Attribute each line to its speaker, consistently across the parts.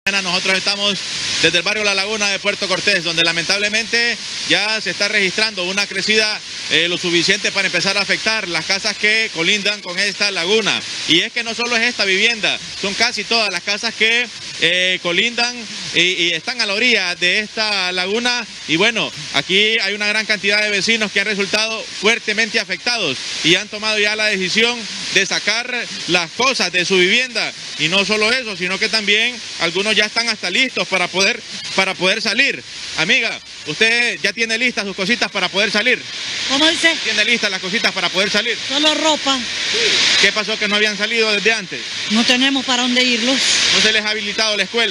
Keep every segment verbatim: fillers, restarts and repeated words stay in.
Speaker 1: Nosotros estamos desde el barrio La Laguna de Puerto Cortés, donde lamentablemente ya se está registrando una crecida eh, lo suficiente para empezar a afectar las casas que colindan con esta laguna. Y es que no solo es esta vivienda, son casi todas las casas que eh, colindan y, y están a la orilla de esta laguna. Y bueno, aquí hay una gran cantidad de vecinos que han resultado fuertemente afectados y han tomado ya la decisión de sacar las cosas de su vivienda. Y no solo eso, sino que también algunos ya están hasta listos para poder, para poder salir. Amiga, ¿usted ya tiene listas sus cositas para poder salir?
Speaker 2: ¿Cómo dice?
Speaker 1: ¿Tiene listas las cositas para poder salir?
Speaker 2: Solo ropa.
Speaker 1: ¿Qué pasó que no habían salido desde antes?
Speaker 2: No tenemos para dónde irlos.
Speaker 1: ¿No se les ha habilitado la escuela?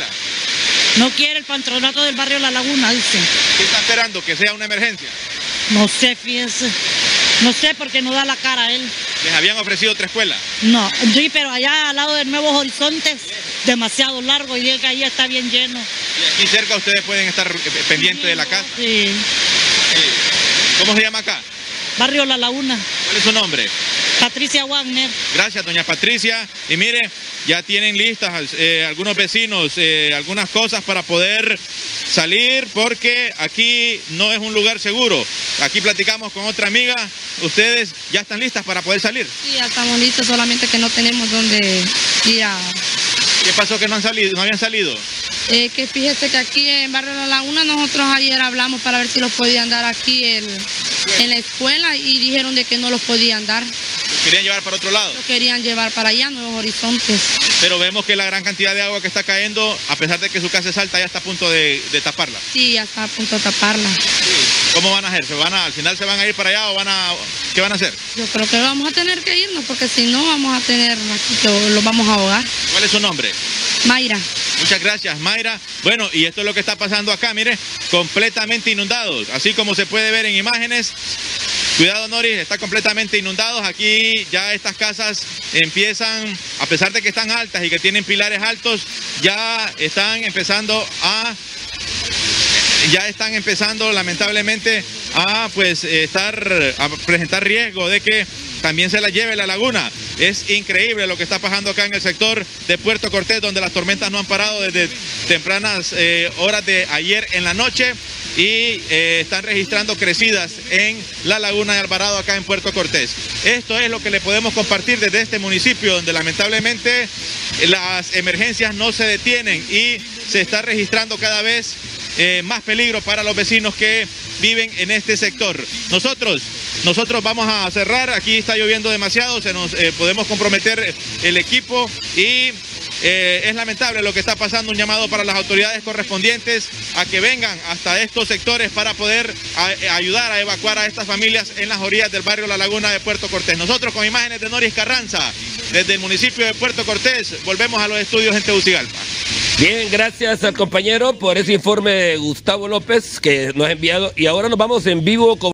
Speaker 2: No quiere el patronato del barrio La Laguna, dice.
Speaker 1: ¿Qué está esperando? ¿Que sea una emergencia?
Speaker 2: No sé, fíjese. No sé porque no da la cara él.
Speaker 1: ¿Les habían ofrecido otra escuela?
Speaker 2: No, sí, pero allá al lado de Nuevos Horizontes, demasiado largo y dice que ahí está bien lleno.
Speaker 1: ¿Y aquí cerca ustedes pueden estar pendientes de la casa?
Speaker 2: Sí.
Speaker 1: Sí. ¿Cómo se llama acá?
Speaker 2: Barrio La Laguna.
Speaker 1: ¿Cuál es su nombre?
Speaker 2: Patricia Wagner.
Speaker 1: Gracias, doña Patricia. Y mire, ya tienen listas eh, algunos vecinos, eh, algunas cosas para poder salir, porque aquí no es un lugar seguro. Aquí platicamos con otra amiga. ¿Ustedes ya están listas para poder salir?
Speaker 3: Sí, ya estamos listos, solamente que no tenemos dónde ir a...
Speaker 1: ¿Qué pasó que no han salido, no habían salido?
Speaker 3: Eh, que fíjese que aquí en Barrio La Laguna nosotros ayer hablamos para ver si los podían dar aquí el, en la escuela y dijeron de que no los podían dar.
Speaker 1: ¿Los querían llevar para otro lado?
Speaker 3: Los querían llevar para allá, Nuevos Horizontes.
Speaker 1: Pero vemos que la gran cantidad de agua que está cayendo, a pesar de que su casa es alta, ya está a punto de, de taparla.
Speaker 3: Sí, ya está a punto de taparla.
Speaker 1: ¿Cómo van a hacer? ¿Se van a, al final se van a ir para allá o van a... ¿Qué van a hacer?
Speaker 3: Yo creo que vamos a tener que irnos porque si no vamos a tener aquí que los vamos a ahogar.
Speaker 1: ¿Cuál es su nombre?
Speaker 3: Mayra.
Speaker 1: Muchas gracias, Mayra. Bueno, y esto es lo que está pasando acá, mire, completamente inundados, así como se puede ver en imágenes. Cuidado, Noris, está completamente inundados. Aquí ya estas casas empiezan, a pesar de que están altas y que tienen pilares altos, ya están empezando a... ya están empezando lamentablemente a pues estar, a presentar riesgo de que también se la lleve la laguna. Es increíble lo que está pasando acá en el sector de Puerto Cortés, donde las tormentas no han parado desde tempranas eh, horas de ayer en la noche y eh, están registrando crecidas en la laguna de Alvarado acá en Puerto Cortés. Esto es lo que le podemos compartir desde este municipio, donde lamentablemente las emergencias no se detienen y se está registrando cada vez eh, más peligro para los vecinos que viven en este sector. Nosotros, nosotros vamos a cerrar, aquí está lloviendo demasiado, se nos eh, podemos comprometer el equipo y eh, es lamentable lo que está pasando. Un llamado para las autoridades correspondientes a que vengan hasta estos sectores para poder a, a ayudar a evacuar a estas familias en las orillas del barrio La Laguna de Puerto Cortés. Nosotros con imágenes de Noris Carranza, desde el municipio de Puerto Cortés, volvemos a los estudios en Tegucigalpa.
Speaker 4: Bien, gracias al compañero por ese informe de Gustavo López que nos ha enviado y ahora nos vamos en vivo con